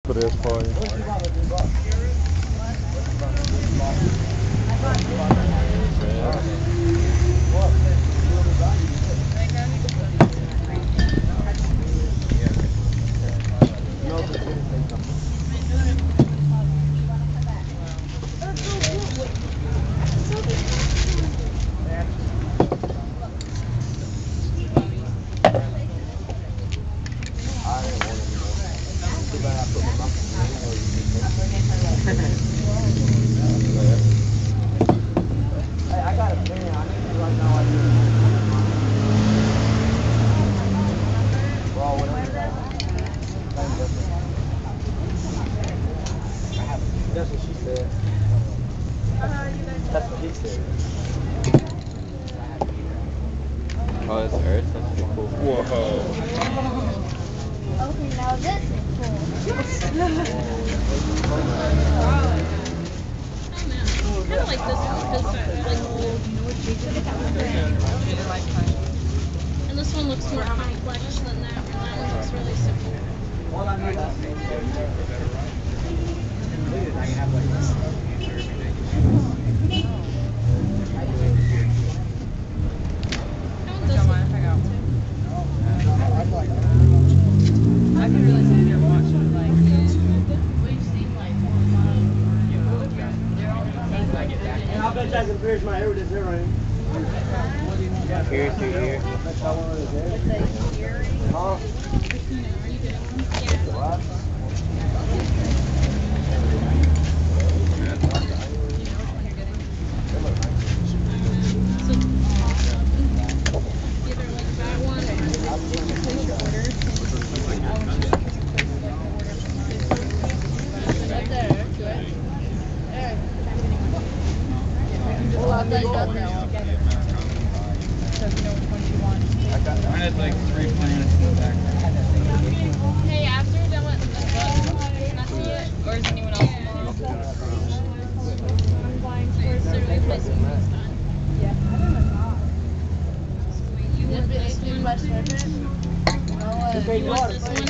For this party. That's what she said. That's what he said. Oh, it's Earth? That's pretty cool. Whoa. Okay, now this is cool. I kind of like this one because it's like old. And this one looks more complex than that one. That one looks really simple. I can really sit here and watch it like And I bet I can pierce my hair with this earring. Here's your ear. Huh? What? Either like that one Right there. There. Well, I thought you got that one. so you know which one you want. I had like 3 planets in the background. Hey, after we're done with the book, can I see it? Or is anyone else tomorrow? I'm flying first. So we play some movies done. You want this one? Much different? No way. You want this one?